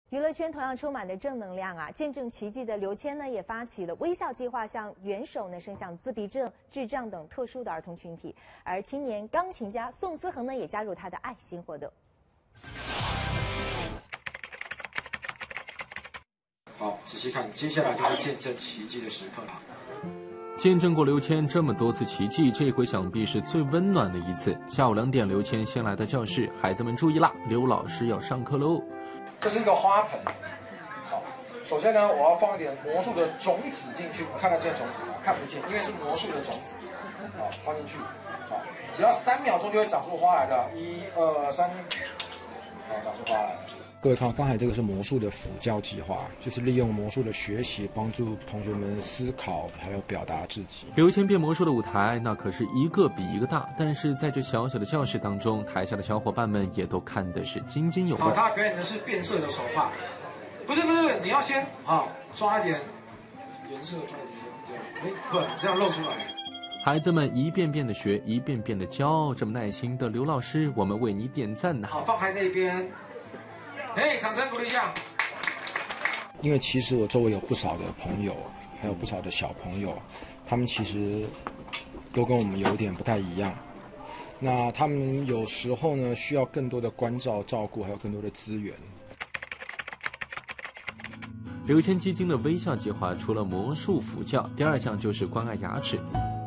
娱乐圈同样充满的正能量啊！见证奇迹的刘谦呢，也发起了微笑计划，向援手呢伸向自闭症、智障等特殊的儿童群体。而青年钢琴家宋思恒呢，也加入他的爱心活动。 好，仔细看，接下来就是见证奇迹的时刻了。 见证过刘谦这么多次奇迹，这回想必是最温暖的一次。下午2点，刘谦先来到教室，孩子们注意啦，刘老师要上课喽。 这是一个花盆，好，首先呢，我要放一点魔术的种子进去，看得见种子吗？看不见，因为是魔术的种子，好，放进去，好，只要3秒钟就会长出花来的，1、2、3，好，长出花来了。各位看，刚才这个是魔术的辅教计划，就是利用魔术的学习，帮助同学们思考，还有表达自己。 刘谦变魔术的舞台，那可是一个比一个大，但是在这小小的教室当中，台下的小伙伴们也都看的是津津有味。 好，他表演的是变色的手帕，不是，你要先抓一点颜色，抓一点，不，这样露出来。 孩子们一遍遍的学，一遍遍的教，这么耐心的刘老师，我们为你点赞呐！ 好，放开这一边。掌声鼓励一下。因为其实我周围有不少的朋友，还有不少的小朋友，他们其实都跟我们有一点不太一样。那他们有时候呢，需要更多的关照、照顾，还有更多的资源。 刘谦基金的微笑计划除了魔术辅教，第2项就是关爱牙齿。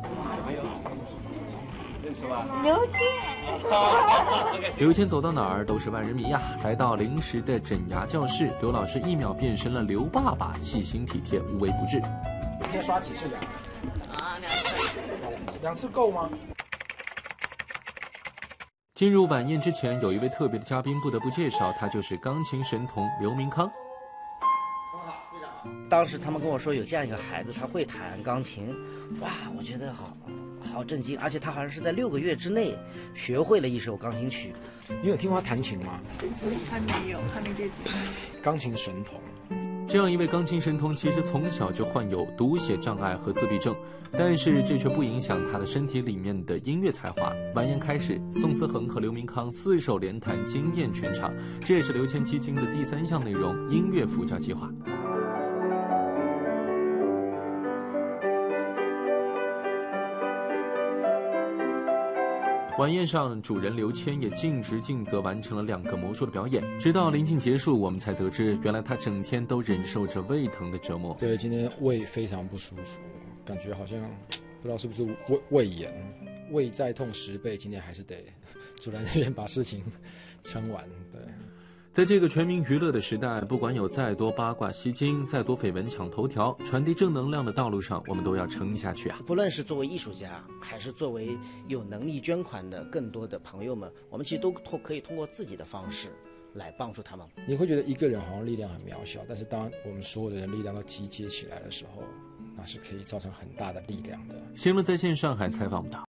刘谦， 刘谦走到哪儿都是万人迷呀！来到临时的整牙教室，刘老师1秒变身了刘爸爸，细心体贴，无微不至。 一天刷几次牙 2次。 2次够吗？ 进入晚宴之前，有一位特别的嘉宾不得不介绍，他就是钢琴神童刘明康。 当时他们跟我说有这样一个孩子，他会弹钢琴，哇，我觉得好震惊，而且他好像是在6个月之内学会了一首钢琴曲。 你有听过他弹琴吗？ 还没有，还没这几年。 钢琴神童， 这样一位钢琴神童，其实从小就患有读写障碍和自闭症，但是这却不影响他的身体里面的音乐才华。晚宴开始，宋思恒和刘明康4手联弹，惊艳全场。这也是刘谦基金的第3项内容——音乐辅教计划。晚宴上，主人刘谦也尽职尽责完成了2个魔术的表演。直到临近结束，我们才得知，原来他整天都忍受着胃疼的折磨。 对，今天胃非常不舒服，感觉好像不知道是不是胃炎，胃再痛10倍，今天还是得坐在那边把事情撑完。对。 在这个全民娱乐的时代，不管有再多八卦吸睛，再多绯闻抢头条，传递正能量的道路上，我们都要撑下去啊！ 不论是作为艺术家，还是作为有能力捐款的更多的朋友们，我们其实都可以通过自己的方式来帮助他们。 你会觉得一个人好像力量很渺小，但是当我们所有的人力量都集结起来的时候，那是可以造成很大的力量的。 新闻在线上海采访到。